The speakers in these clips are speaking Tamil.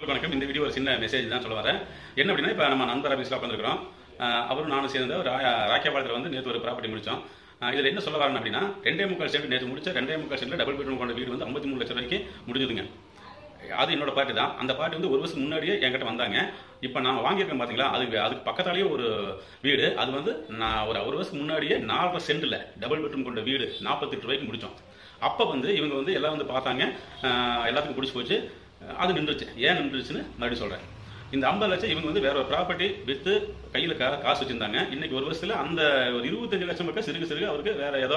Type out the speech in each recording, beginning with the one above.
வணக்கம். இந்த வீடியோ ஒரு சின்ன மெசேஜ் தான் சொல்ல வரேன். என்ன அப்படின்னா, இப்போ நம்ம நண்பர் ஆஃபீஸில் உட்காந்துருக்கிறோம். அவரும் நானும் சேர்ந்து ஒரு ராக்கியாபாளத்தில் வந்து நேற்று ஒரு ப்ராப்பர்ட்டி முடித்தோம். இதில் என்ன சொல்ல வரேன் அப்படின்னா, 2.25 சென்ட் நேற்று முடிச்ச 2.25 சென்ட்ல டபுள் பெட்ரூம் கொண்ட வீடு வந்து 53 லட்சம் ரூபாய்க்கு முடிஞ்சதுங்க. அது என்னோட பாட்டு தான். அந்த பாட்டு வந்து ஒரு வருஷம் முன்னாடியே என்கிட்ட வந்தாங்க. இப்போ நான் வாங்கியிருக்கேன் பார்த்தீங்களா, அதுக்கு பக்கத்தாலேயே ஒரு வீடு. அது வந்து நான் ஒரு வருஷம் முன்னாடியே 4.5 சென்டில் டபுள் பெட்ரூம் கொண்ட வீடு 48 ரூபாய்க்கு முடித்தோம். அப்போ வந்து இவங்க வந்து எல்லாம் வந்து பார்த்தாங்க, எல்லாத்துக்கும் பிடிச்சி போச்சு. அது நின்றுச்சு. ஏன் நின்றுச்சுன்னு மறுபடியும் சொல்கிறேன். இந்த 50 லட்சம் இவங்க வந்து வேற ஒரு ப்ராப்பர்ட்டி விற்று கையில் காசு வச்சுருந்தாங்க. இன்னைக்கு ஒரு வருஷத்தில் அந்த ஒரு 25 லட்சம் பக்கம் சிறுக அவருக்கு வேற ஏதோ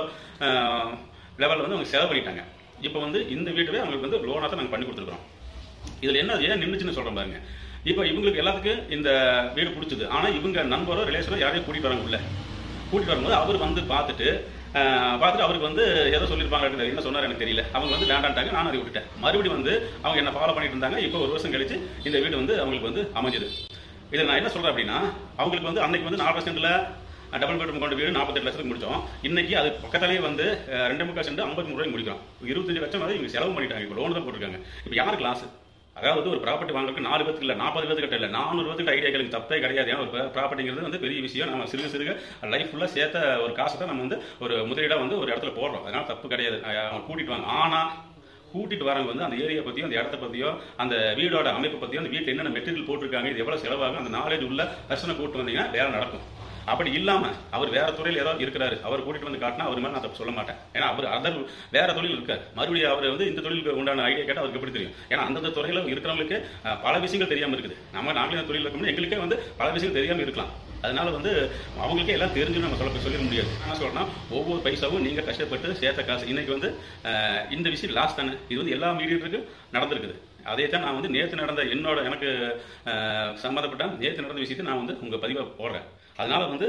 லெவலில் வந்து அவங்க செலவு பண்ணிட்டாங்க. இப்போ வந்து இந்த வீட்டுவே அவங்களுக்கு வந்து லோனாக தான் நாங்கள் பண்ணி கொடுத்துருக்கோம். இதில் என்ன ஏன் நின்றுச்சுன்னு சொல்கிறோம் பாருங்க. இப்போ இவங்களுக்கு எல்லாத்துக்கும் இந்த வீடு பிடிச்சது. ஆனால் இவங்க நண்பரோ ரிலேஷனோ யாரையும் கூட்டிகிட்டு வராங்க உள்ள. கூட்டிகிட்டு வரும்போது அவர் வந்து பார்த்துட்டு அவருக்கு வந்து ஏதோ சொல்லியிருப்பாங்க. என்ன சொன்னார் எனக்கு தெரியல. அவங்க வந்து வேண்டான்ட்டாங்க. நான் அதை விட்டுட்டேன். மறுபடியும் வந்து அவங்க என்ன ஃபாலோ பண்ணிட்டு இருந்தாங்க. இப்போ ஒரு வருஷம் கழிச்சு இந்த வீடு வந்து அவங்களுக்கு வந்து அமைஞ்சது. இதில் நான் என்ன சொல்கிறேன் அப்படின்னா, அவங்களுக்கு வந்து அன்னைக்கு வந்து 4 சென்ட்ல டபுள் பெட்ரூம் கொண்ட வீடு 48 லட்சத்துக்கு முடிச்சோம். இன்னைக்கு அது பக்கத்தாலேயே வந்து 2.25 சென்ட் 53 ரூபாய்க்கு முடிக்கிறோம். 25 லட்சம் வந்து இவங்க செலவு பண்ணிட்டாங்க. இப்போ லோன் தான் போட்டிருக்காங்க. இப்போ யாருக்கு லாஸ்? அதாவது ஒரு ப்ராப்பர்ட்டி வாங்குறதுக்கு 4 பேருக்கு இல்லை, 40 பேருக்கு இல்லை, 400 பேருக்கு ஐடியா கேளுங்க, தப்பே கிடையாது. ஏன்னா ஒரு ப்ராப்பர்ட்டிங்கிறது வந்து பெரிய விஷயம். நம்ம சிறுக லைஃப் ஃபுல்லாக சேர்த்த ஒரு காசை தான் நம்ம வந்து ஒரு முதலீடாக வந்து ஒரு இடத்துல போடுறோம். அதனால தப்பு கிடையாது. அவங்க கூட்டிட்டு வாங்க. ஆனால் கூட்டிட்டு வரவங்க வந்து அந்த ஏரியா பற்றியோ அந்த இடத்த பற்றியோ அந்த வீடோட அமைப்பை பற்றியோ அந்த வீட்டில் என்னென்ன மெட்டீரியல் போட்டிருக்காங்க, இது எவ்வளோ செலவாகும், அந்த நாலேஜ் உள்ள பர்சனை கூட்டு வந்தீங்கன்னா வேலை நடக்கும். அப்படி இல்லாம அவர் வேற துறையில் ஏதாவது இருக்கிறாரு, அவர் கூட்டிட்டு வந்து காட்டினா அவர் மேலே நான் தப்பு சொல்ல மாட்டேன். ஏன்னா அவர் வேற தொழில் இருக்காரு. மறுபடியும் அவர் வந்து இந்த தொழிலுக்கு உண்டான ஐடியா கேட்டால் அவருக்கு எப்படி தெரியும்? ஏன்னா அந்தந்த துறையில் இருக்கிறவங்களுக்கு பல விஷயங்கள் தெரியாமல் இருக்குது. நாங்களே தொழில் இருக்கோம்னா எங்களுக்கே வந்து பல விஷயங்கள் தெரியாமல் இருக்கலாம். அதனால வந்து அவங்களுக்கே எல்லாம் தெரிஞ்சு நம்ம சொல்லிட முடியாது. என்ன சொல்றேன்னா, ஒவ்வொரு பைசாவும் நீங்க கஷ்டப்பட்டு சேர்த்த காசு இன்னைக்கு வந்து இந்த விஷயம் லாஸ் தானே. இது வந்து எல்லா மீடியத்துக்கும் நடந்திருக்குது. அதே தான் நான் வந்து நேற்று நடந்த எனக்கு சம்மந்தப்பட்ட நேற்று நடந்த விஷயத்தை நான் வந்து உங்கள் பதிவாக போடுறேன். அதனால வந்து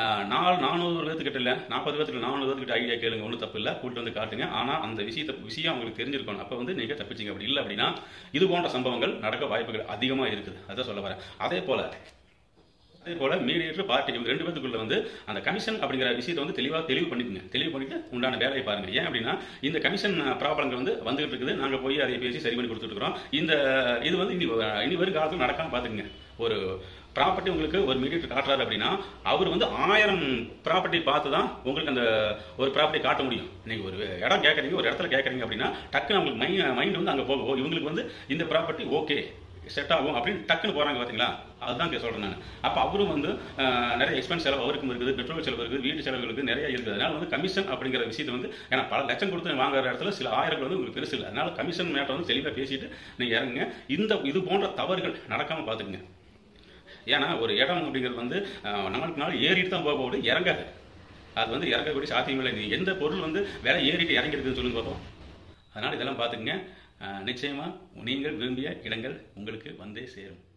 400 பேர்த்துக்கிட்ட இல்லை, 40 பேர்த்துக்கிட்ட 400 பேர்த்துக்கிட்ட ஐடியா கேளுங்க, ஒன்றும் தப்பு இல்லை, கூப்பிட்டு வந்து காட்டுங்க. ஆனால் அந்த விஷயம் அவங்களுக்கு தெரிஞ்சிருக்கணும். அப்போ வந்து நீங்கள் தப்பிச்சிங்க. அப்படி இல்லை அப்படின்னா இது போன்ற சம்பவங்கள் நடக்க வாய்ப்புகள் அதிகமாக இருக்குது. அதான் சொல்ல வரேன். அதே போல மீடியேட்டர் பார்ட்டி இவங்க 2 பேத்துக்குள்ள வந்து அந்த கமிஷன் அப்படிங்கிற விஷயத்தை வந்து தெளிவு பண்ணிட்டு உண்டான வேலையை பாருங்க. ஏன் அப்படின்னா இந்த கமிஷன் ப்ராப்ளங்கள் வந்து வந்துகிட்டு இருக்குது. நாங்கள் போய் அதை பேசி சரி பண்ணி கொடுத்துட்டு இருக்கிறோம். இது வந்து இனி வரும் காலத்தில் நடக்காம பார்த்துக்குங்க. ஒரு ப்ராப்பர்ட்டி உங்களுக்கு ஒரு மீடியேட்டர் காட்டுறாரு அப்படின்னா அவர் வந்து 1000 ப்ராப்பர்ட்டி பார்த்து தான் உங்களுக்கு அந்த ஒரு ப்ராப்பர்ட்டி காட்ட முடியும். நீங்கள் ஒரு இடம் கேட்குறீங்க, ஒரு இடத்துல கேட்குறீங்க அப்படின்னா டக்குன்னு அவங்களுக்கு மைண்ட் வந்து அங்கே போகும். இவங்களுக்கு வந்து இந்த ப்ராப்பர்ட்டி ஓகே செட் ஆகும் அப்படின்னு டக்குன்னு போறாங்க. பார்த்தீங்களா? அதுதான் சொல்றேன் நான். அப்போ அவரும் வந்து நிறைய எக்ஸ்பென்ஸ் செலவு அவருக்கும் இருக்குது, பெட்ரோல் செலவு இருக்குது, வீட்டு செலவுகளுக்கு நிறைய இருக்குது. அதனால வந்து கமிஷன் அப்படிங்கிற விஷயத்தை வந்து ஏன்னா பல லட்சம் கொடுத்து வாங்குற இடத்துல சில ஆயிரங்கள் வந்து உங்களுக்கு பெருசு இல்லை. அதனால கமிஷன் மேட்டர் வந்து தெளிவாக பேசிட்டு நீங்கள் இறங்குங்க. இது போன்ற தவறுகள் நடக்காமல் பார்த்துக்குங்க. ஏன்னா ஒரு இடம் அப்படிங்கிறது வந்து நம்மளுக்கு நாள் ஏறிட்டு தான் போக இறங்காது. அது வந்து இறங்கக்கூடிய சாத்தியமில்லை. எந்த பொருள் வந்து விலை ஏறிட்டு இறங்கிருக்குன்னு சொல்லுங்க பார்ப்போம். அதனால இதெல்லாம் பார்த்துக்குங்க. நிச்சயமா நீங்கள் விரும்பிய இடங்கள் உங்களுக்கு வந்தே சேரும்.